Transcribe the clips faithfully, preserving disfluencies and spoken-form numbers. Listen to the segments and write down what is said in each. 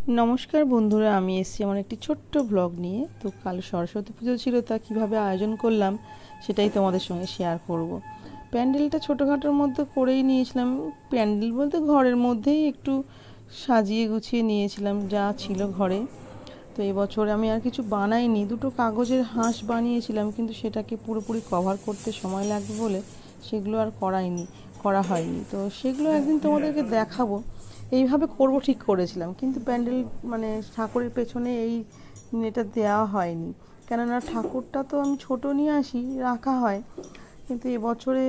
नमस्कार बंधुरा आमी एसेছি আমার একটি ছোট্ট ব্লগ নিয়ে। তো কাল সরস্বতী পুজো ছিল, তা কিভাবে আয়োজন করলাম সেটাই তোমাদের সঙ্গে শেয়ার করব। প্যান্ডেলটা ছোটখাটোর মধ্যে করেই নিয়েছিলাম। প্যান্ডেল বলতে ঘরের মধ্যেই একটু সাজিয়ে গুছিয়ে নিয়েছিলাম যা ছিল ঘরে। তো এবছর আমি আর কিছু বানাইনি, দুটো কাগজের হাঁস বানিয়েছিলাম, কিন্তু সেটাকে পুরোপুরি কভার করতে সময় লাগবে বলে সেগুলো আর করাইনি করা হয়নি। তো সেগুলো একদিন তোমাদেরকে দেখাবো। এইভাবে করব ঠিক করেছিলাম, কিন্তু প্যান্ডেল মানে ঠাকুরের পেছনে এই এটা দেওয়া হয়নি, কেননা ঠাকুরটা তো আমি ছোট নিয়ে আসি, রাখা হয়। কিন্তু এবছরে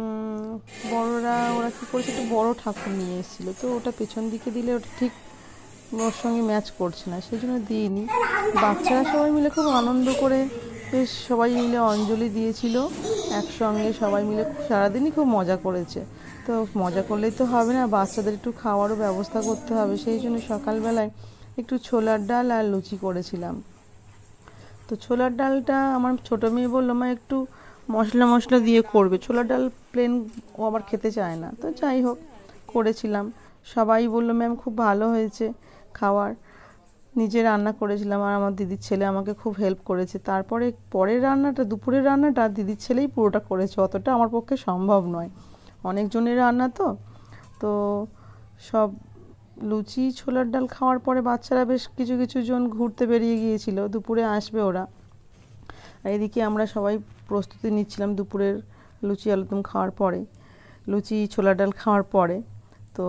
বড়রা ওরা কী করেছে, একটু বড়ো ঠাকুর নিয়ে এসেছিলো, তো ওটা পেছন দিকে দিলে ওটা ঠিক ওর সঙ্গে ম্যাচ করছে না, সেই জন্য দিইনি। বাচ্চারা সবাই মিলে খুব আনন্দ করে বেশ সবাই মিলে অঞ্জলি দিয়েছিল একসঙ্গে, সবাই মিলে সারাদিনই খুব মজা করেছে। তো মজা করলেই তো হবে না, বাচ্চাদের একটু খাওয়ারও ব্যবস্থা করতে হবে, সেই জন্য সকালবেলায় একটু ছোলার ডাল আর লুচি করেছিলাম। তো ছোলার ডালটা আমার ছোটো মেয়ে বললো, মা একটু মশলা মশলা দিয়ে করবে, ছোলার ডাল প্লেন ও আবার খেতে চায় না। তো যাই হোক করেছিলাম, সবাই বললো ম্যাম খুব ভালো হয়েছে খাওয়ার। নিজে রান্না করেছিলাম আর আমার দিদির ছেলে আমাকে খুব হেল্প করেছে। তারপরে পরের রান্নাটা, দুপুরের রান্নাটা দিদির ছেলেই পুরোটা করেছে, অতটা আমার পক্ষে সম্ভব নয়, অনেকজনের রান্না তো। তো সব লুচি ছোলার ডাল খাওয়ার পরে বাচ্চারা বেশ কিছু কিছু জন ঘুরতে বেরিয়ে গিয়েছিল, দুপুরে আসবে ওরা। আর এদিকে আমরা সবাই প্রস্তুতি নিচ্ছিলাম দুপুরের লুচি আলুদম খাওয়ার পরে, লুচি ছোলার ডাল খাওয়ার পরে। তো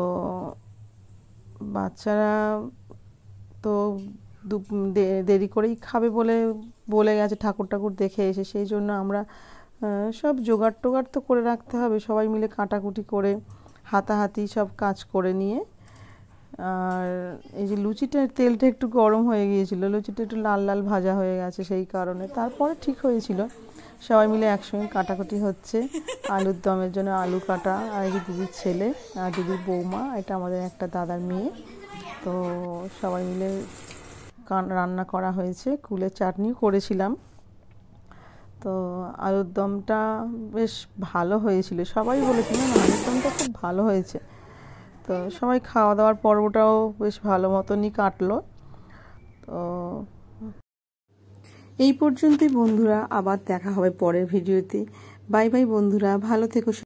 বাচ্চারা তো দেরি করেই খাবে বলে বলে গেছে ঠাকুর ঠাকুর দেখে এসে, সেই জন্য আমরা সব জোগাড় টোগাড় তো করে রাখতে হবে, সবাই মিলে কাটাকুটি করে হাতাহাতি সব কাজ করে নিয়ে। আর এই যে লুচিটা তেলটা একটু গরম হয়ে গিয়েছিল, লুচিটা একটু লাল লাল ভাজা হয়ে গেছে সেই কারণে, তারপরে ঠিক হয়েছিল। সবাই মিলে একসঙ্গে কাটাকুটি হচ্ছে, আলুর দমের জন্য আলু কাটা, আর এই যে দিদির ছেলে আর দিদির বৌমা, এটা আমাদের একটা দাদার মেয়ে। তো সবাই মিলে রান্না করা হয়েছে, কুলের চাটনিও করেছিলাম। তো আলুর দমটা বেশ ভালো হয়েছিল, সবাই বলেছিল না আলুর দমটা খুব ভালো হয়েছে। তো সবাই খাওয়া দাওয়ার পর্বটাও বেশ ভালো মতনই কাটলো। তো এই পর্যন্তই বন্ধুরা, আবার দেখা হবে পরের ভিডিওতে। বাই বাই বন্ধুরা, ভালো থেকো।